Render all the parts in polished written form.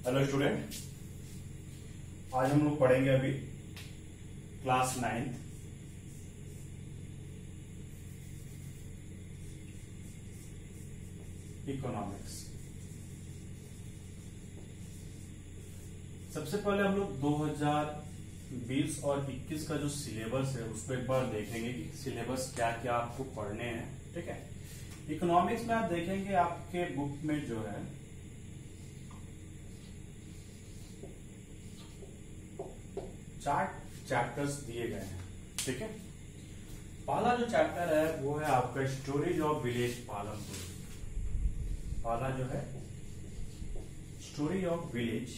Hello student, आज हम लोग पढ़ेंगे अभी क्लास 9th इकोनॉमिक्स। सबसे पहले हम लोग 2020 और 21 का जो सिलेबस है उसको एक बार देखेंगे कि सिलेबस क्या क्या आपको पढ़ने हैं। ठीक है, इकोनॉमिक्स में आप देखेंगे आपके बुक में जो है चार चैप्टर्स दिए गए हैं। ठीक है, पहला जो चैप्टर है वो है आपका स्टोरीज ऑफ विलेज पालनपुर। पहला जो है स्टोरी ऑफ विलेज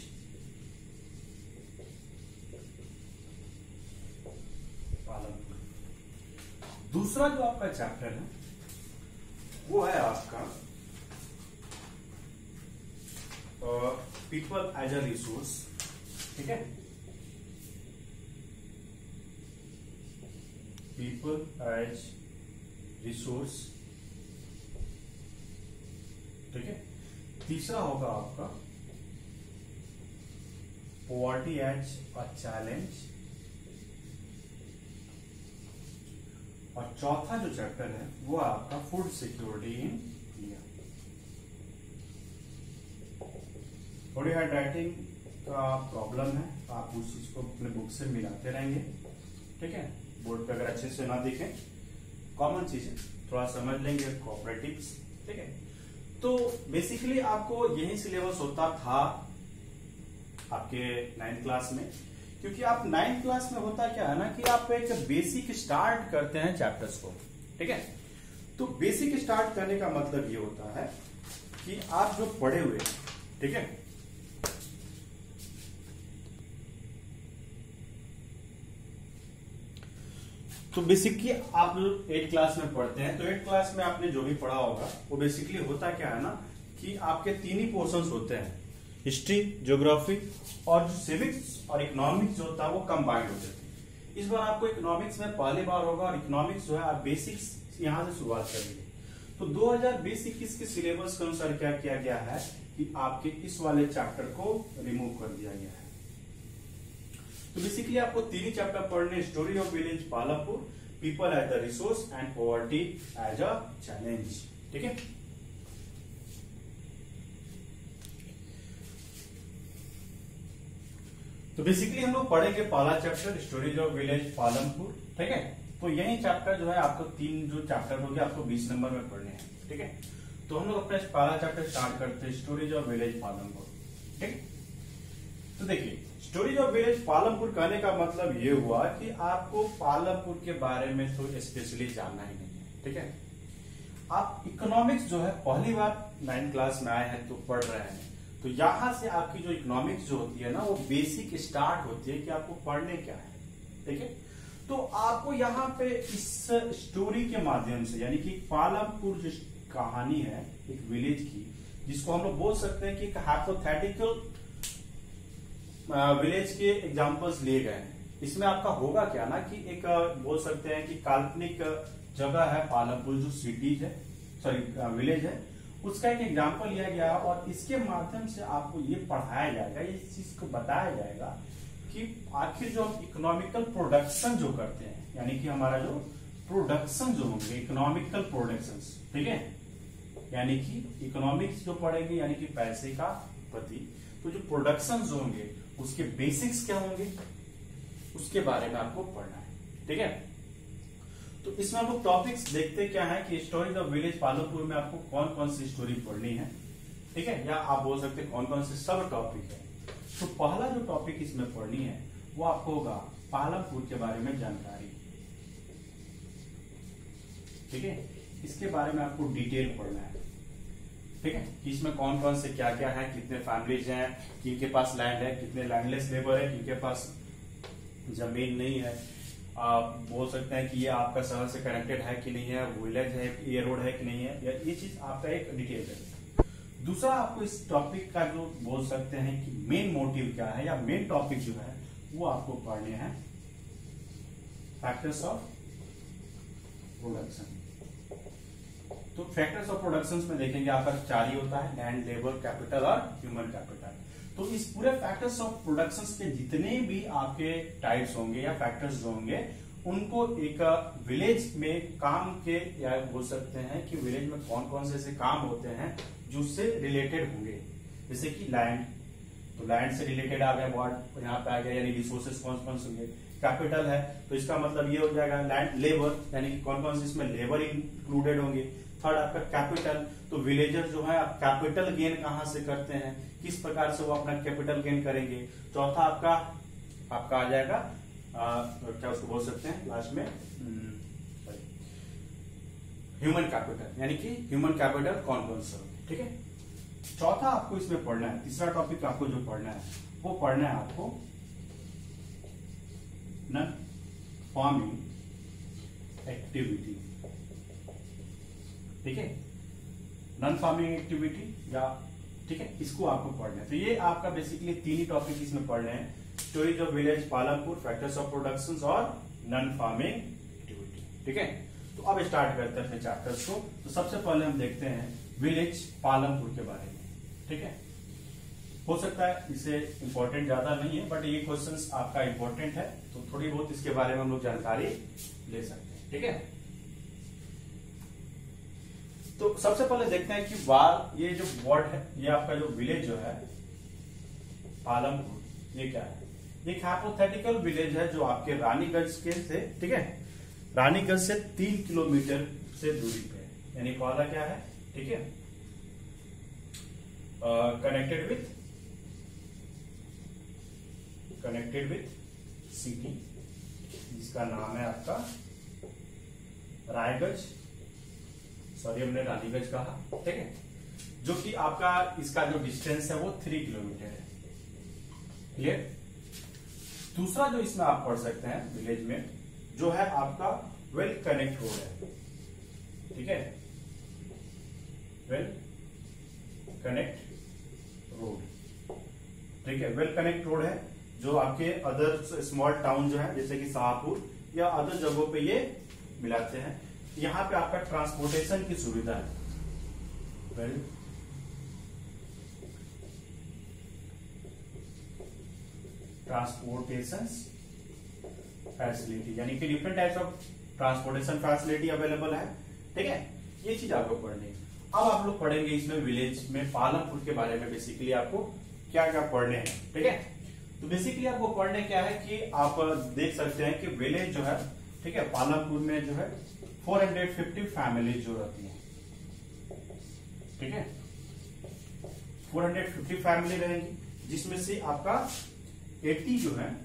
पालनपुर। दूसरा जो आपका चैप्टर है वो है आपका पीपल एज अ रिसोर्स। ठीक है, पीपल एज रिसोर्स। ठीक है, तीसरा होगा आपका पॉवर्टी एज अ चैलेंज। और चौथा जो चैप्टर है वो आपका फूड सिक्योरिटी इन इंडिया। थोड़ी हार्ड राइटिंग का प्रॉब्लम है, आप उस चीज को अपने बुक से मिलाते रहेंगे। ठीक है, बोर्ड पे अगर अच्छे से ना दिखे, कॉमन चीजें थोड़ा समझ लेंगे, कोऑपरेटिव्स। ठीक है, तो बेसिकली आपको यही सिलेबस होता था आपके 9th क्लास में, क्योंकि आप 9th क्लास में होता क्या है ना कि आप एक बेसिक स्टार्ट करते हैं चैप्टर्स को। ठीक है, तो बेसिक स्टार्ट करने का मतलब ये होता है कि आप जो पढ़े हुए, ठीक है, तो बेसिकली आप 8th क्लास में पढ़ते हैं, तो 8th क्लास में आपने जो भी पढ़ा होगा वो बेसिकली होता क्या है ना कि आपके 3 ही पोर्शंस होते हैं, हिस्ट्री, ज्योग्राफी और जो सिविक्स और इकोनॉमिक्स जो होता है वो कंबाइंड होते थे। इस बार आपको इकोनॉमिक्स में पहली बार होगा और इकोनॉमिक्स जो है आप बेसिक्स यहां से शुरुआत करेंगे। तो 2020-21 के सिलेबस के अनुसार क्या किया गया है कि आपके इस वाले चैप्टर को रिमूव कर दिया गया है। तो बेसिकली आपको 3 ही चैप्टर पढ़ने, story of village Palanpur, people as the resource and poverty as a challenge. ठीक है, तो बेसिकली हम लोग पढ़ेंगे पहला chapter stories of village Palanpur. ठीक है, तो यही चैप्टर जो है आपको 3 जो चैप्टर हो गया आपको 20 नंबर में पढ़ने हैं। ठीक है, तो हम लोग अपना पहला चैप्टर स्टार्ट करते हैं, स्टोरीज ऑफ विलेज पालनपुर। ठीक है, तो देखिए स्टोरीज ऑफ विलेज पालनपुर कहने का मतलब ये हुआ कि आपको पालनपुर के बारे में तो स्पेशली जानना ही नहीं है। ठीक है, आप इकोनॉमिक्स जो है पहली बार 9th क्लास में आए हैं तो पढ़ रहे हैं, तो यहां से आपकी जो इकोनॉमिक्स जो होती है ना वो बेसिक स्टार्ट होती है कि आपको पढ़ने क्या है। ठीक है, तो आपको यहाँ पे इस स्टोरी के माध्यम से, यानी कि पालनपुर जो कहानी है एक विलेज की, जिसको हम लोग बोल सकते हैं कि एक हाइपोथेटिकल विलेज के एग्जांपल्स लिए गए हैं। इसमें आपका होगा क्या ना कि एक बोल सकते हैं कि काल्पनिक जगह है पालनपुर, जो सिटीज है, सॉरी विलेज है, उसका एक एग्जांपल लिया गया और इसके माध्यम से आपको ये पढ़ाया जाएगा, इस चीज को बताया जाएगा कि आखिर जो हम इकोनॉमिकल प्रोडक्शन जो करते हैं, यानी कि हमारा जो प्रोडक्शन जो होंगे इकोनॉमिकल प्रोडक्शन। ठीक है, यानी कि इकोनॉमिक्स जो पढ़ेंगे यानी कि पैसे का प्रति, तो जो प्रोडक्शन जो होंगे उसके बेसिक्स क्या होंगे उसके बारे में आपको पढ़ना है। ठीक है, तो इसमें हम लोग टॉपिक्स देखते क्या है कि स्टोरीज ऑफ विलेज पालनपुर में आपको कौन कौन सी स्टोरी पढ़नी है। ठीक है, या आप बोल सकते हैं कौन कौन से सब टॉपिक है। तो पहला जो टॉपिक इसमें पढ़नी है वो आपको होगा पालनपुर के बारे में जानकारी। ठीक है, इसके बारे में आपको डिटेल पढ़ना है। ठीक है, कि इसमें कौन कौन से क्या क्या है, कितने फैमिलीज हैं, किनके पास लैंड है, कितने लैंडलेस लेबर है, किनके पास जमीन नहीं है। आप बोल सकते हैं कि ये आपका शहर से कनेक्टेड है कि नहीं है, विलेज है, ये रोड है कि नहीं है, या ये चीज आपका एक डिटेल है। दूसरा आपको इस टॉपिक का जो बोल सकते हैं कि मेन मोटिव क्या है या मेन टॉपिक जो है वो आपको पढ़ने हैं फैक्टर्स ऑफ प्रोडक्शन। तो फैक्टर्स ऑफ प्रोडक्शन में देखेंगे आपका 4 ही होता है, लैंड, लेबर, कैपिटल और ह्यूमन कैपिटल। तो इस पूरे फैक्टर्स ऑफ प्रोडक्शन के जितने भी आपके टाइप्स होंगे या फैक्टर्स जो होंगे, उनको एक विलेज में काम के, या बोल सकते हैं कि विलेज में कौन कौन से ऐसे काम होते हैं जो उससे रिलेटेड होंगे। जैसे कि लैंड, तो लैंड से रिलेटेड आ गया, वर्ड यहाँ पे आ गया, यानी रिसोर्सेस कौन कौन से होंगे। कैपिटल है तो इसका मतलब ये हो जाएगा लैंड, लेबर, यानी कि कौन कौन से इसमें लेबर इंक्लूडेड होंगे। थर्ड आपका कैपिटल, तो विलेजर जो है आप कैपिटल गेन कहां से करते हैं, किस प्रकार से वो अपना कैपिटल गेन करेंगे। चौथा आपका आ जाएगा क्या उसको बोल सकते हैं लास्ट में, ह्यूमन कैपिटल, यानी कि ह्यूमन कैपिटल कौन कौन सा, ठीक है। चौथा आपको इसमें पढ़ना है, तीसरा टॉपिक आपको जो पढ़ना है वो पढ़ना है आपको नॉन फार्मिंग एक्टिविटी, ठीक है। नॉन फार्मिंग एक्टिविटी या, ठीक है, इसको आपको पढ़ना है। तो ये आपका बेसिकली तीन ही टॉपिक इसमें पढ़ने हैं, stories of village Palampur, factors of production और नॉन फार्मिंग एक्टिविटी, ठीक है। तो अब स्टार्ट करते हैं अपने चैप्टर्स को। तो सबसे पहले हम देखते हैं विलेज पालमपुर के बारे में, ठीक है। हो सकता है इसे इंपॉर्टेंट ज्यादा नहीं है, बट ये क्वेश्चंस आपका इंपॉर्टेंट है, तो थोड़ी बहुत इसके बारे में हम लोग जानकारी ले सकते हैं, ठीक है। तो सबसे पहले देखते हैं कि ये जो वर्ड है, ये आपका जो विलेज जो है पालमपुर, ये क्या है। एक हाइपोथेटिकल विलेज है जो आपके रानीगंज के से, ठीक है, रानीगंज से 3 किलोमीटर से दूरी पे है, यानी पहला क्या है, ठीक है, कनेक्टेड विथ सिटी, जिसका नाम है आपका रायगंज, सॉरी हमने रानीगंज कहा, ठीक है, जो कि आपका इसका जो डिस्टेंस है वो 3 किलोमीटर है, क्लियर। दूसरा जो इसमें आप पढ़ सकते हैं विलेज में, जो है आपका वेल कनेक्ट रोड है, ठीक है, वेल कनेक्ट रोड, ठीक है, वेल कनेक्ट रोड है, जो आपके अदर स्मॉल टाउन जो है जैसे कि शाहपुर या अदर जगहों पे ये मिलाते हैं। यहां पे आपका ट्रांसपोर्टेशन की सुविधा है, वेल ट्रांसपोर्टेशन फैसिलिटी, यानी कि different types of transportation facility available है, ठीक है। ये चीज आपको पढ़नी है। अब आप लोग पढ़ेंगे इसमें विलेज में पालमपुर के बारे में, बेसिकली आपको क्या क्या पढ़ने हैं, ठीक है। तो बेसिकली आपको पढ़ने क्या है कि आप देख सकते हैं कि विलेज जो है, ठीक है, पालमपुर में जो है 450 फैमिली जो रहती है, ठीक है, 450 फैमिली रहेंगी, जिसमें से आपका 80 जो है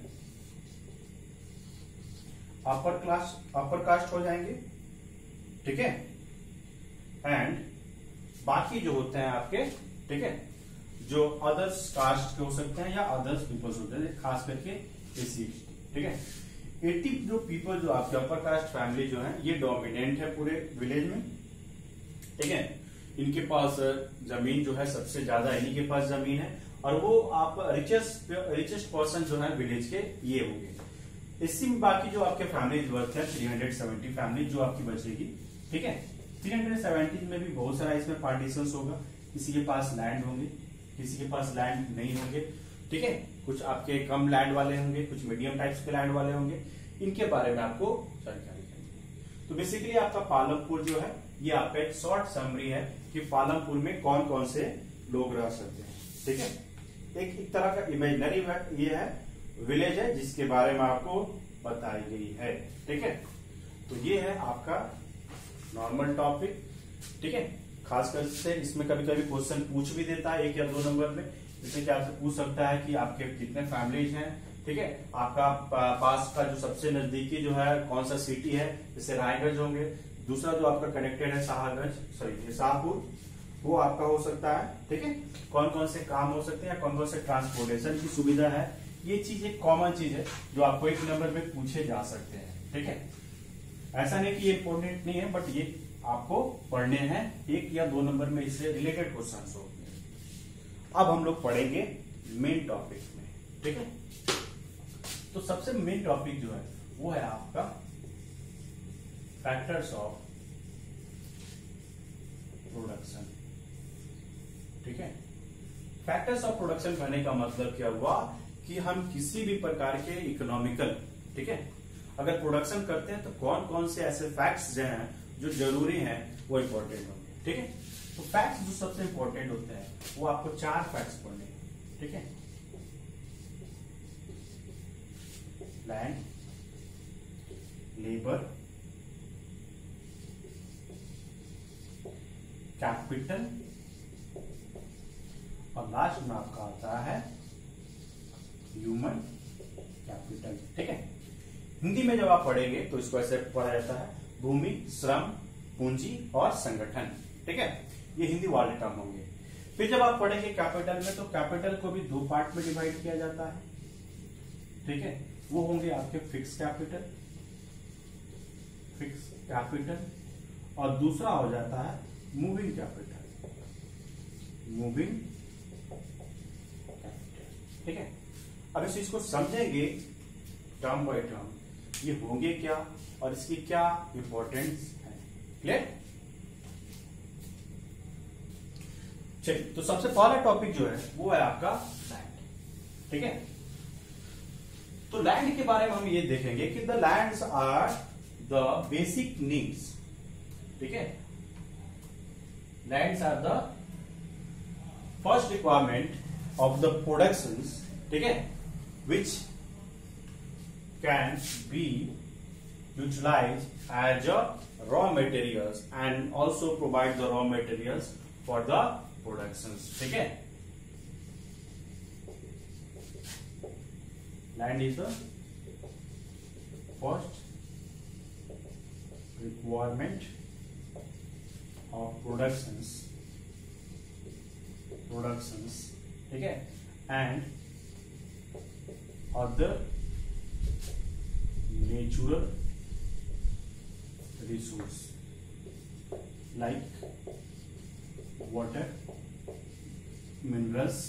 अपर कास्ट हो जाएंगे, ठीक है, एंड बाकी जो होते हैं आपके, ठीक है, जो अदर्स कास्ट के हो सकते हैं या अदर्स पीपल्स होते हैं, खास करके एसी, ठीक है। 80 जो पीपल जो आपके अपर कास्ट फैमिली जो है ये डोमिनेंट है पूरे विलेज में, ठीक है। इनके पास जमीन जो है सबसे ज्यादा इन्हीं के पास जमीन है, और वो आप रिचेस्ट पर्सन जो है विलेज के ये होंगे। इसी में बाकी जो आपके फैमिली वर्थ है 370 फैमिली जो आपकी बचेगी, ठीक है। 370 में भी बहुत सारा इसमें पार्टीशन होगा, किसी के पास लैंड होंगे, किसी के पास लैंड नहीं होंगे, ठीक है। कुछ आपके कम लैंड वाले होंगे, कुछ मीडियम टाइप्स के लैंड वाले होंगे, इनके बारे में आपको जानकारी चाहिए। तो बेसिकली आपका पालमपुर जो है ये आपका एक शॉर्ट समरी है कि पालमपुर में कौन कौन से लोग रह सकते हैं, ठीक है। एक तरह का इमेजिनरी ये है विलेज है जिसके बारे में आपको बताई गई है, ठीक है। तो ये है आपका नॉर्मल टॉपिक, ठीक है। खासकर से इसमें कभी कभी क्वेश्चन पूछ भी देता है 1 या 2 नंबर में, जिसमें क्या आपसे पूछ सकता है कि आपके कितने फैमिलीज हैं, ठीक है। आपका पास का जो सबसे नजदीकी जो है कौन सा सिटी है, जैसे रायगंज होंगे। दूसरा जो आपका कनेक्टेड है शाहपुर, वो आपका हो सकता है, ठीक है। कौन कौन से काम हो सकते हैं, कौन कौन से ट्रांसपोर्टेशन की सुविधा है, ये चीज एक कॉमन चीज है जो आपको 1 नंबर में पूछे जा सकते हैं, ठीक है। ऐसा नहीं कि ये इंपॉर्टेंट नहीं है, बट ये आपको पढ़ने हैं 1 या 2 नंबर में, इससे रिलेटेड क्वेश्चन होते हैं। अब हम लोग पढ़ेंगे मेन टॉपिक में, ठीक है। तो सबसे मेन टॉपिक जो है वो है आपका फैक्टर्स ऑफ प्रोडक्शन, ठीक है। फैक्टर्स ऑफ प्रोडक्शन कहने का मतलब क्या हुआ कि हम किसी भी प्रकार के इकोनॉमिकल, ठीक है, अगर प्रोडक्शन करते हैं तो कौन कौन से ऐसे फैक्ट्स जो हैं जो जरूरी हैं वो इंपॉर्टेंट होंगे, ठीक है। तो फैक्ट्स जो सबसे इंपॉर्टेंट होते हैं वो आपको 4 फैक्ट्स पढ़ने हैं, ठीक है। लैंड, लेबर, कैपिटल और लास्ट में आपका आता है ह्यूमन कैपिटल, ठीक है। हिंदी में जब आप पढ़ेंगे तो इसको ऐसे पढ़ा जाता है भूमि, श्रम, पूंजी और संगठन, ठीक है। ये हिंदी वाले टर्म होंगे। फिर जब आप पढ़ेंगे कैपिटल में तो कैपिटल को भी 2 पार्ट में डिवाइड किया जाता है, ठीक है। वो होंगे आपके फिक्स कैपिटल और दूसरा हो जाता है मूविंग कैपिटल, ठीक है। अब इस चीज को समझेंगे टर्म बाय टर्म, ये होंगे क्या और इसकी क्या इंपॉर्टेंस है, क्लियर। चलिए, तो सबसे पहला टॉपिक जो है वो है आपका लैंड, ठीक है। तो लैंड के बारे में हम ये देखेंगे कि the lands are the basic needs, ठीक है। Lands are the first requirement of the productions, ठीक है, विच can be utilized as a raw materials and also provide the raw materials for the productions, ठीक है। Land is the first requirement of productions, ठीक है, and other natural resource like water, minerals,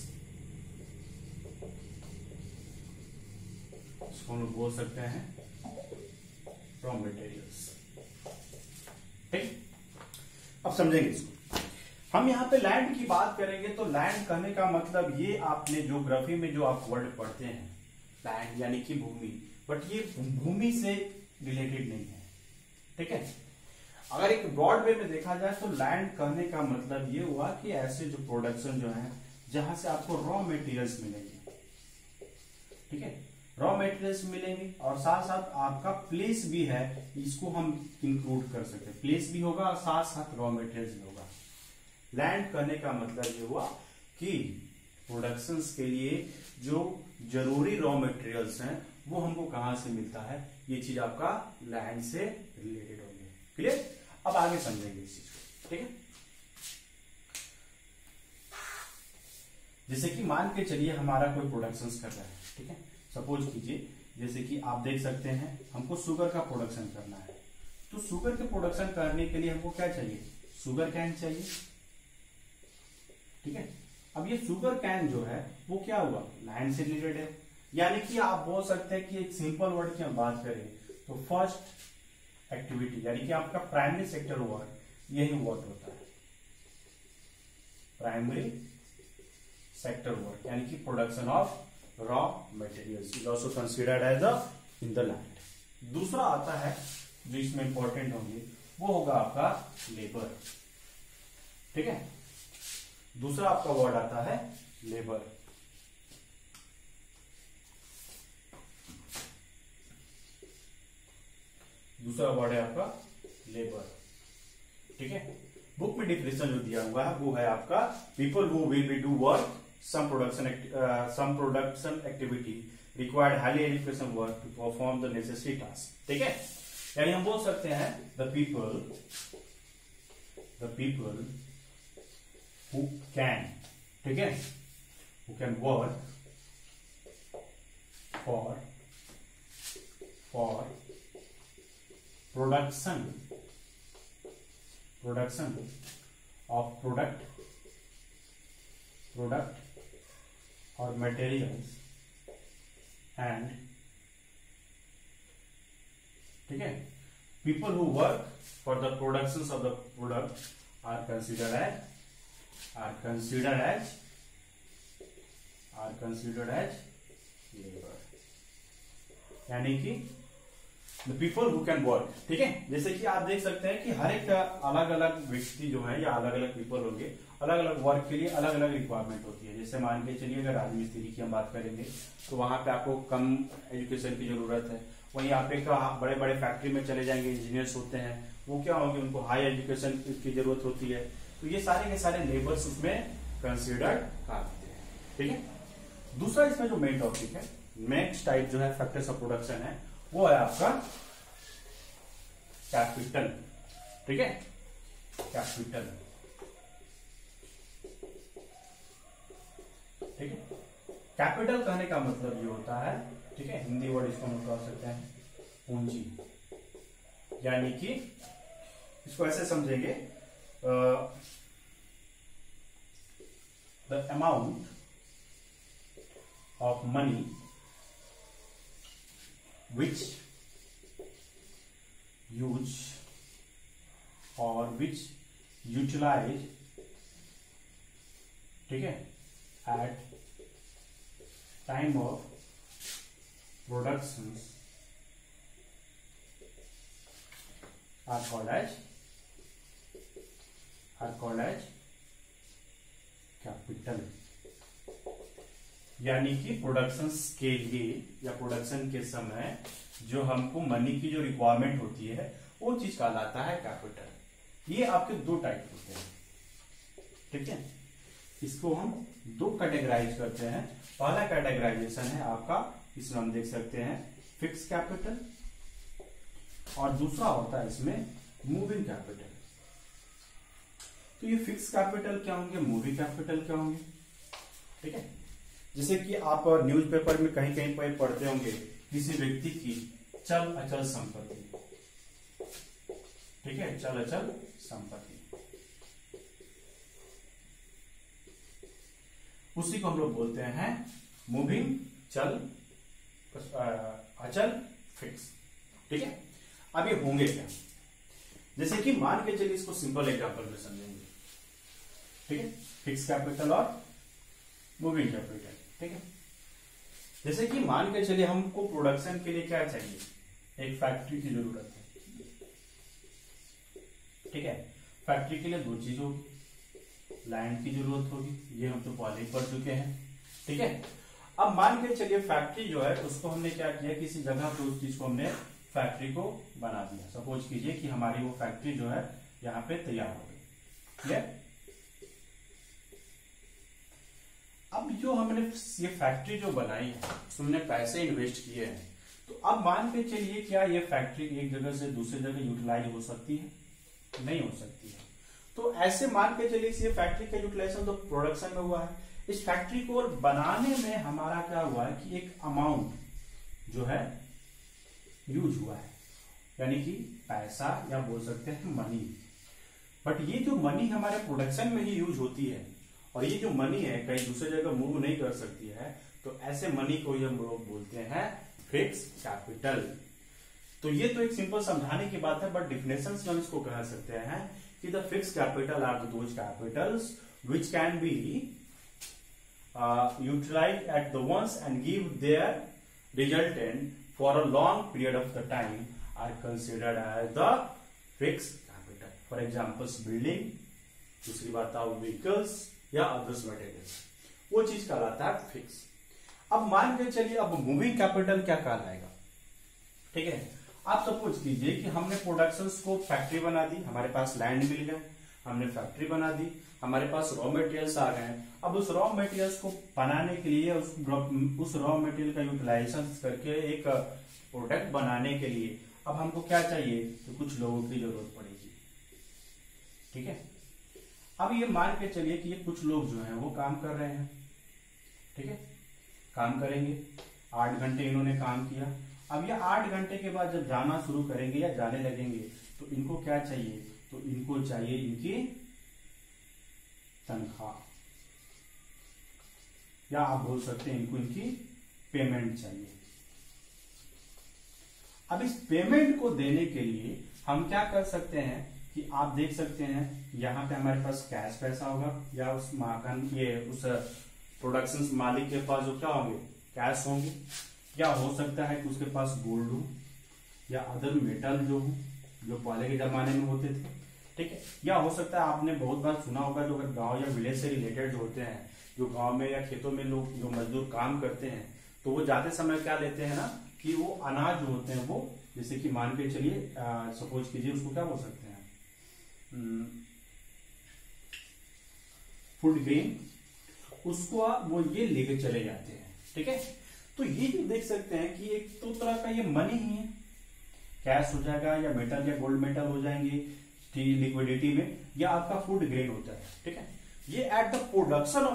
इसको हम लोग बोल सकते हैं रॉ मटेरियल्स, ठीक। अब समझेंगे इसको। हम यहाँ पे लैंड की बात करेंगे तो लैंड कहने का मतलब ये आपने ज्योग्राफी में जो आप वर्ड पढ़ते हैं लैंड यानी कि भूमि, बट ये भूमि से रिलेटेड नहीं है, ठीक है। अगर एक ब्रॉड वे में देखा जाए तो लैंड कहने का मतलब ये हुआ कि ऐसे जो प्रोडक्शन जो है जहां से आपको रॉ मटेरियल्स मिलेंगे, ठीक है, रॉ मटेरियल्स मिलेंगे और साथ साथ आपका प्लेस भी है, इसको हम इंक्लूड कर सकते हैं, प्लेस भी होगा और साथ साथ रॉ मटेरियल्स भी होगा। लैंड कहने का मतलब ये हुआ कि प्रोडक्शंस के लिए जो जरूरी रॉ मटेरियल्स हैं वो हमको कहां से मिलता है, ये चीज आपका लैंड से रिलेटेड होगी, क्लियर। अब आगे समझेंगे इस चीज को, ठीक है। जैसे कि मान के चलिए हमारा कोई प्रोडक्शंस कर रहा है, ठीक है। सपोज कीजिए जैसे कि आप देख सकते हैं हमको शुगर का प्रोडक्शन करना है, तो शुगर के प्रोडक्शन करने के लिए हमको क्या चाहिए, शुगर कैन चाहिए, ठीक है। अब ये शुगर कैन जो है वो क्या हुआ, लैंड से रिलेटेड है, यानी कि आप बोल सकते हैं कि एक सिंपल वर्ड की हम बात करें तो फर्स्ट एक्टिविटी यानी कि आपका प्राइमरी सेक्टर वर्क यही वर्क होता है, प्राइमरी सेक्टर वर्क यानी कि production of raw materials is also considered as a in the land. दूसरा आता है जो इसमें इंपॉर्टेंट होंगे वो होगा आपका लेबर, ठीक है। दूसरा आपका वर्ड आता है लेबर, दूसरा वर्ड है आपका लेबर, ठीक है। बुक में डिफिनेशन जो दिया हुआ है वो है आपका people who will be do work some production activity required highly education work to perform the necessary task, ठीक है। यानी हम बोल सकते हैं द पीपल हु कैन, ठीक है, who can work for production of product or materials and, ठीक है, people who work for the productions of the product are considered as are considered as labour, यानी कि the people who can work. ठीक है, जैसे कि आप देख सकते हैं कि हर एक अलग अलग व्यक्ति जो है या अलग अलग पीपल होंगे, अलग अलग वर्क के लिए अलग अलग रिक्वायरमेंट होती है। जैसे मान के चलिए अगर राजमिस्त्री की हम बात करेंगे तो वहां पे आपको कम एजुकेशन की जरूरत है। वहीं आप एक बड़े बड़े फैक्ट्री में चले जाएंगे, इंजीनियर्स होते हैं, वो क्या होंगे, उनको हाई एजुकेशन की जरूरत होती है। तो ये सारे के सारे लेबर्स उसमें कंसिडर्ड करते हैं। ठीक है, दूसरा इसमें जो मेन टॉपिक है, नेक्स्ट टाइप जो है फैक्टर्स ऑफ प्रोडक्शन है, वो है आपका कैपिटल। ठीक है, कैपिटल। ठीक है, कैपिटल कहने का मतलब ये होता है, ठीक है, हिंदी वर्ड इसको हम कह सकते हैं पूंजी, यानी कि इसको ऐसे समझेंगे, the amount of money which use or which utilize, ठीक है, at time of production are called as capital। यानी कि प्रोडक्शन के लिए या प्रोडक्शन के समय जो हमको मनी की जो रिक्वायरमेंट होती है वो चीज कहलाता है कैपिटल। ये आपके दो टाइप होते हैं। ठीक है, इसको हम दो कैटेगराइज करते हैं। पहला कैटेगराइजेशन है आपका, इसमें हम देख सकते हैं फिक्स कैपिटल, और दूसरा होता है इसमें मूविंग कैपिटल। तो ये फिक्स कैपिटल क्या होंगे, मूविंग कैपिटल क्या होंगे। ठीक है, जैसे कि आप न्यूज़पेपर में कहीं कहीं पर पढ़ते होंगे किसी व्यक्ति की चल अचल संपत्ति। ठीक है, चल अचल संपत्ति, उसी को हम लोग बोलते हैं मूविंग, चल अचल, फिक्स। ठीक है, अब ये होंगे क्या, जैसे कि मान के चलिए इसको सिंपल एग्जांपल में समझेंगे। ठीक है, फिक्स कैपिटल और मूविंग कैपिटल। ठीक है, जैसे कि मान के चलिए हमको प्रोडक्शन के लिए क्या चाहिए, एक फैक्ट्री की जरूरत है। ठीक है, फैक्ट्री के लिए दो चीज होगी, लैंड की जरूरत होगी, ये हम तो पहले ही पढ़ चुके हैं। ठीक है, अब मान के चलिए फैक्ट्री जो है उसको हमने क्या किया, किसी जगह पे उस चीज को हमने फैक्ट्री को बना दिया। सपोज कीजिए कि हमारी वो फैक्ट्री जो है यहाँ पे तैयार हो गई। अब जो हमने ये फैक्ट्री जो बनाई है उसमें हमने पैसे इन्वेस्ट किए हैं, तो अब मान के चलिए क्या ये फैक्ट्री एक जगह से दूसरी जगह यूटिलाइज हो सकती है, नहीं हो सकती है। तो ऐसे मान के चलिए ये फैक्ट्री का यूटिलाइजेशन तो प्रोडक्शन में हुआ है, इस फैक्ट्री को बनाने में हमारा क्या हुआ है कि एक अमाउंट जो है यूज हुआ है, यानी कि पैसा या बोल सकते हैं मनी। बट ये जो मनी हमारे प्रोडक्शन में ही यूज होती है और ये जो मनी है कहीं दूसरी जगह मूव नहीं कर सकती है, तो ऐसे मनी को हम लोग बोलते हैं फिक्स कैपिटल। तो ये तो एक सिंपल समझाने की बात है, बट डिफिनेशन से हम इसको कह सकते हैं कि the fix capital are those capitals which can be utilised at the once and give their resultant for a long period of the time are considered as the fix capital. For examples building, दूसरी बात है vehicles या others materials, वो चीज कहलाता है fix. अब मान के चलिए अब मूविंग कैपिटल क्या कहलाएगा। ठीक है, आप सपोज कीजिए कि हमने प्रोडक्शंस को फैक्ट्री बना दी, हमारे पास लैंड मिल गया, हमने फैक्ट्री बना दी, हमारे पास रॉ मटेरियल्स आ गए। अब उस रॉ मटेरियल्स को बनाने के लिए उस रॉ मटेरियल का यूटिलाइजेशन करके एक प्रोडक्ट बनाने के लिए अब हमको क्या चाहिए, तो कुछ लोगों की जरूरत पड़ेगी। ठीक है, अब ये मान के चलिए कि ये कुछ लोग जो हैं वो काम कर रहे हैं। ठीक है, काम करेंगे, 8 घंटे इन्होंने काम किया। अब ये 8 घंटे के बाद जब जाना शुरू करेंगे या जाने लगेंगे तो इनको क्या चाहिए, तो इनको चाहिए इनकी तनख्वाह, या आप बोल सकते हैं इनको इनकी पेमेंट चाहिए। अब इस पेमेंट को देने के लिए हम क्या कर सकते हैं कि आप देख सकते हैं यहाँ पे हमारे पास कैश पैसा होगा या उस माकन ये उस प्रोडक्शन मालिक के पास जो क्या होंगे, कैश होंगे, या हो सकता है कि उसके पास गोल्ड हो या अदर मेटल जो हो, जो पहले के जमाने में होते थे, ठीक है। या हो सकता है आपने बहुत बार सुना होगा, जो अगर गांव या विलेज से रिलेटेड होते हैं, जो गांव में या खेतों में लोग जो मजदूर काम करते हैं, तो वो जाते समय क्या लेते हैं ना, कि वो अनाज जो होते हैं वो, जैसे कि मान के चलिए सपोज कीजिए उसको क्या बोल सकते हैं, फूड ग्रेन, उसको वो ये लेके चले जाते हैं, ठीक है। तो ये जो देख सकते हैं कि एक तो तरह का ये मनी ही है, कैश हो जाएगा या मेटल या गोल्ड मेटल हो जाएंगे स्टील लिक्विडिटी में, या आपका फूड ग्रेन होता है, ठीक है। ये at the production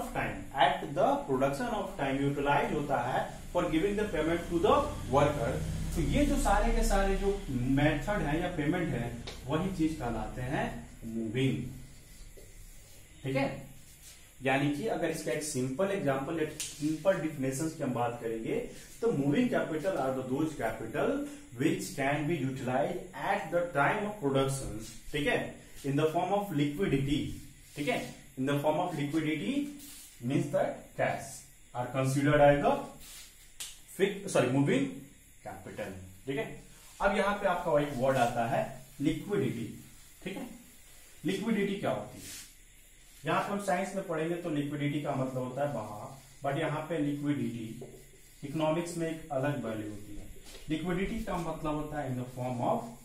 of time utilise होता है for giving the payment to the worker. तो ये जो सारे के सारे जो मेथड है या पेमेंट है, वही चीज कहलाते हैं मूविंग, ठीक है। यानी कि अगर इसका एक सिंपल एग्जांपल, एक सिंपल डिफिनेशन की हम बात करेंगे, तो moving capital are those capital which can be utilise at the time of production, ठीक है, in the form of liquidity, ठीक है, in the form of liquidity means that cash are considered as the moving capital, ठीक है। अब यहां पे आपका एक वर्ड आता है लिक्विडिटी, ठीक है। लिक्विडिटी क्या होती है, यहां पे हम साइंस में पढ़ेंगे तो लिक्विडिटी का मतलब होता है बहाव, बट यहाँ पे लिक्विडिटी इकोनॉमिक्स में एक अलग वैल्यू होती है। लिक्विडिटी का मतलब होता है in the form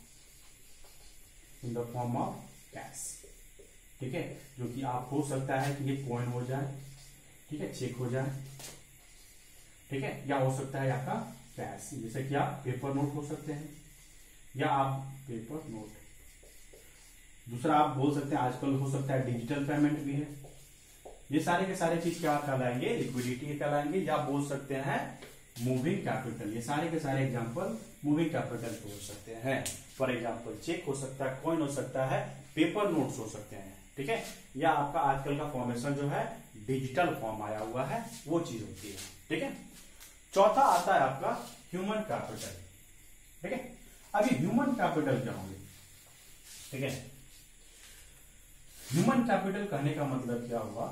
of cash, ठीक है, जो कि आप हो सकता है कि ये कॉइन हो जाए, ठीक है, चेक हो जाए, ठीक है, या हो सकता है आपका कैश, जैसे कि आप पेपर नोट हो सकते हैं, या आप पेपर नोट, दूसरा आप बोल सकते हैं आजकल हो सकता है डिजिटल पेमेंट भी है। ये सारे के सारे चीज क्या कहलाएंगे, लिक्विडिटी कहलाएंगे, या बोल सकते हैं मूविंग कैपिटल। ये सारे के सारे एग्जांपल मूविंग कैपिटल के हो सकते हैं। फॉर एग्जांपल चेक हो सकता है, कॉइन हो सकता है, पेपर नोट्स हो सकते हैं, ठीक है, या आपका आजकल का फॉर्मेशन जो है डिजिटल फॉर्म आया हुआ है, वो चीज होती है, ठीक है। चौथा आता है आपका ह्यूमन कैपिटल, ठीक है। अभी ह्यूमन कैपिटल क्या होंगे, ठीक है। ह्यूमन कैपिटल कहने का मतलब क्या हुआ,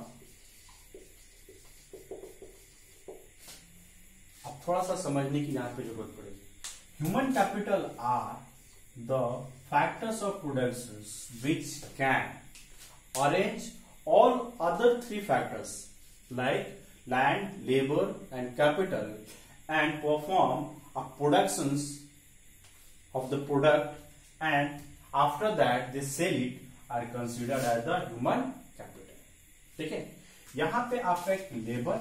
अब थोड़ा सा समझने की यहां पे जरूरत पड़ेगी। Human capital are the factors of production which can arrange all other three factors like land, labour and capital and perform a productions of the product and after that they sell it are considered as the human capital, ठीक है। यहां पे आपका एक labour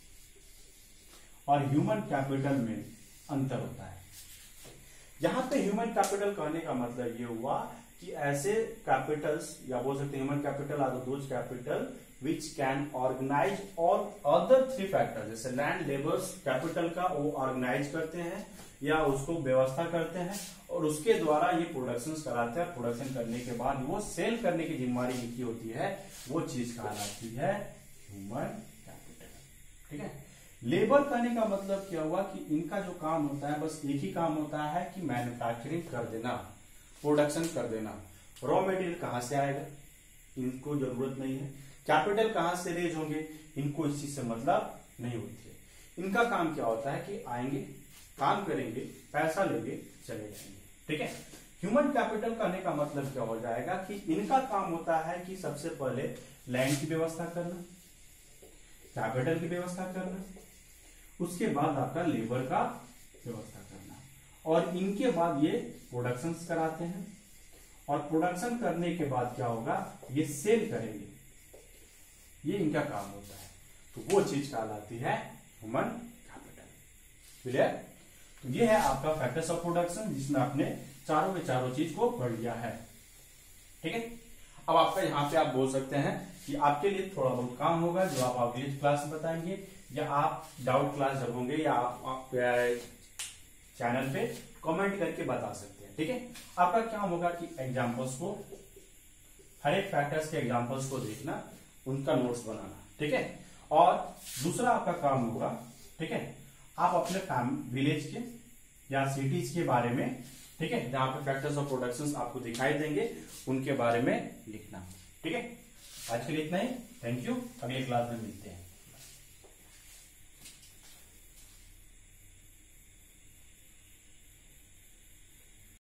और human capital में अंतर होता है। यहां पे ह्यूमन कैपिटल कहने का मतलब ये हुआ कि ऐसे कैपिटल्स, या बोल सकते हैं human capital are those capital which can organise all other three factor, जैसे लैंड, लेबर्स, कैपिटल का वो ऑर्गेनाइज करते हैं या उसको व्यवस्था करते हैं और उसके द्वारा ये प्रोडक्शन कराते हैं। प्रोडक्शन करने के बाद वो सेल करने की जिम्मेदारी इनकी होती है, वो चीज कहलाती है ह्यूमन कैपिटल, ठीक है। लेबर करने का मतलब क्या हुआ कि इनका जो काम होता है बस एक ही काम होता है कि मैन्युफैक्चरिंग कर देना, प्रोडक्शन कर देना। रॉ मटेरियल कहां से आएगा, इनको जरूरत नहीं है। कैपिटल कहां से रेज होंगे, इनको इस चीज से मतलब नहीं होती है। इनका काम क्या होता है कि आएंगे, काम करेंगे, पैसा लेंगे, चले जाएंगे, ठीक है। ह्यूमन कैपिटल करने का मतलब क्या हो जाएगा कि इनका काम होता है कि सबसे पहले लैंड की व्यवस्था करना, कैपिटल की व्यवस्था करना, उसके बाद आपका लेबर का व्यवस्था करना, और इनके बाद ये प्रोडक्शन कराते हैं, और प्रोडक्शन करने के बाद क्या होगा, ये सेल करेंगे, ये इनका काम होता है। तो वो चीज कहलाती है ह्यूमन कैपिटल, क्लियर। तो ये है आपका फैक्टर्स ऑफ प्रोडक्शन, जिसमें आपने चारों के चारों चीज को पढ़ लिया है, ठीक है। अब आपका यहाँ पे आप बोल सकते हैं कि आपके लिए थोड़ा बहुत काम होगा जो आप अगली क्लास में बताएंगे, या आप डाउट क्लास जब होंगे या आप चैनल पे कमेंट करके बता सकते हैं, ठीक है। आपका काम होगा कि एग्जाम्पल्स को, हर एक फैक्टर्स के एग्जाम्पल्स को देखना, उनका नोट्स बनाना, ठीक है। और दूसरा आपका काम होगा, ठीक है, आप अपने विलेज के या सिटीज के बारे में, ठीक है, जहां पे फैक्टर्स ऑफ प्रोडक्शन आपको दिखाई देंगे, उनके बारे में लिखना, ठीक है। आज के लिए इतना ही, थैंक यू, अगले क्लास में मिलते हैं।